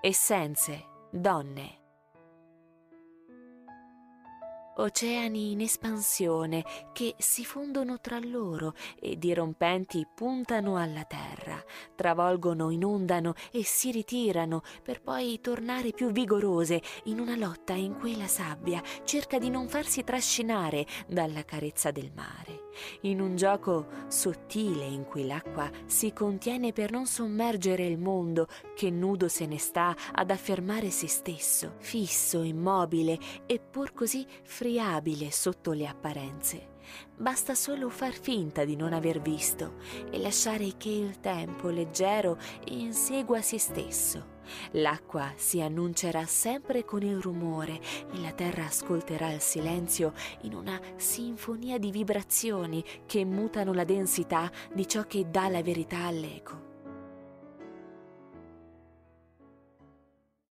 Essenze, donne. Oceani in espansione che si fondono tra loro e dirompenti puntano alla terra, travolgono, inondano e si ritirano per poi tornare più vigorose in una lotta in cui la sabbia cerca di non farsi trascinare dalla carezza del mare, in un gioco sottile in cui l'acqua si contiene per non sommergere il mondo che nudo se ne sta ad affermare se stesso, fisso, immobile e pur così friabile sotto le apparenze. Basta solo far finta di non aver visto e lasciare che il tempo leggero insegua se stesso. L'acqua si annuncerà sempre con il rumore e la terra ascolterà il silenzio in una sinfonia di vibrazioni che mutano la densità di ciò che dà la verità all'eco.